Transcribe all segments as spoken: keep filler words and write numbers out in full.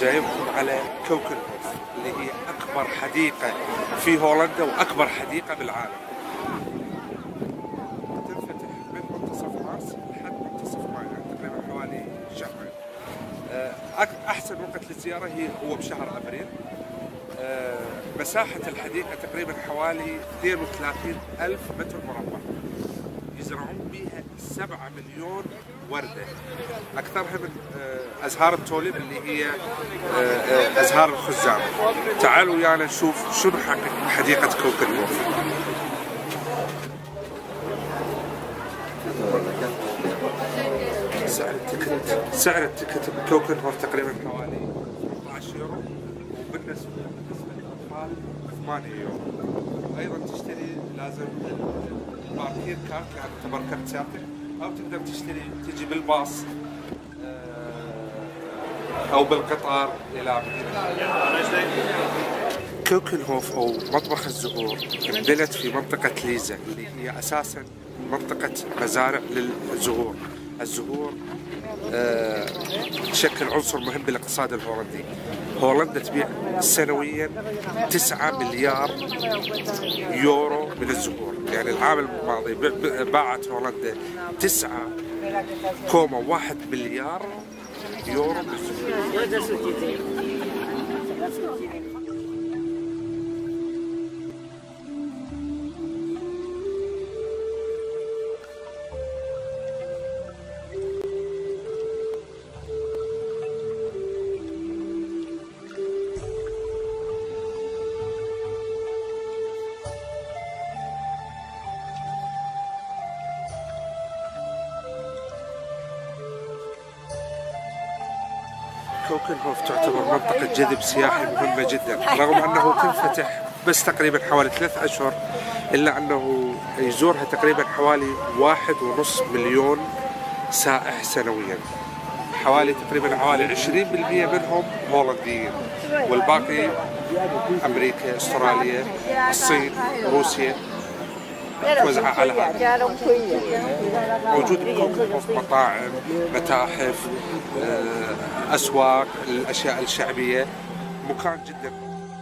جايبكم على كوكنهوف اللي هي أكبر حديقة في هولندا وأكبر حديقة بالعالم. تنفتح من منتصف مارس لحد منتصف مايو، يعني تقريبا حوالي شهرين. أحسن وقت للزيارة هي هو بشهر أبريل. مساحة الحديقة تقريبا حوالي اثنين وثلاثين ألف متر مربع، يزرعون بها سبعة مليون وردة، أكثرها من أزهار التوليب اللي هي أزهار الخزام. تعالوا ويانا نشوف شنو حديقة كوكنهوف. سعر التكت سعر التكت بكوكنهوف تقريبا حوالي ثمانية عشر يورو، وبالنسبة للأطفال ثمانية يورو. أيضا تشتري لازم الباركير كارت، يعني تعتبر كرت سيارتك، أو تقدر تشتري تجي بالباص أو بالقطار إلى مدينة كوكنهوف أو مطبخ الزهور. انبنت في منطقة ليزا اللي هي أساسا منطقة مزارع للزهور. الزهور أه تشكل عنصر مهم بالاقتصاد الهولندي. هولندا تبيع سنويا تسعة مليار يورو من الزهور، يعني العام الماضي باعت هولندا تسعة كوما واحد مليار يورو من الزهور. كوكنهوف تعتبر منطقة جذب سياحي مهمة جدا، رغم أنه تنفتح بس تقريبا حوالي ثلاث أشهر، إلا أنه يزورها تقريبا حوالي واحد ونص مليون سائح سنويا. حوالي تقريبا حوالي عشرين بالمئة منهم هولنديين، والباقي أمريكا، أستراليا، الصين، روسيا، توزع على هذا. موجود بكوكنهوف مطاعم، متاحف، أسواق، الأشياء الشعبية، مكان جدا.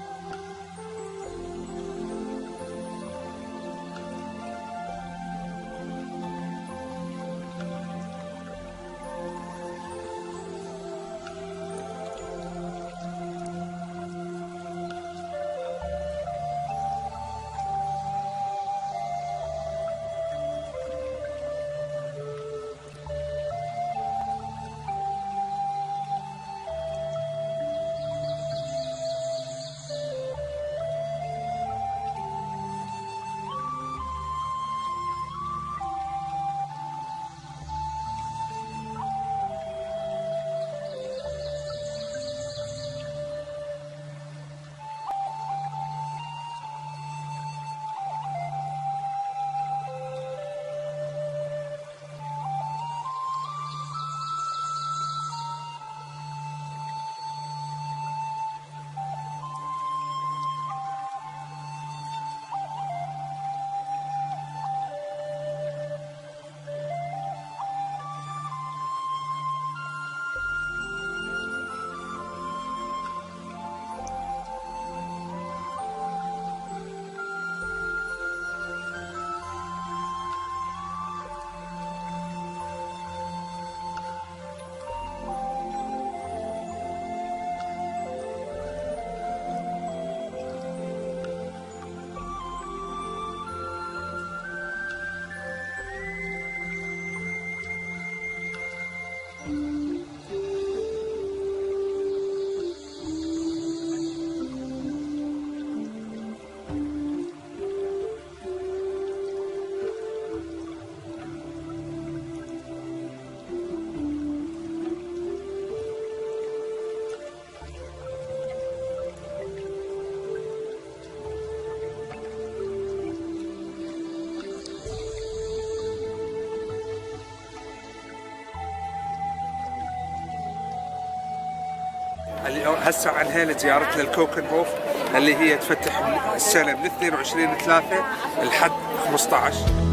هسه عنها لزيارتنا لكوكنهوف اللي هي تفتح السنة من اثنين وعشرين ثلاثة لحد خمسة عشر.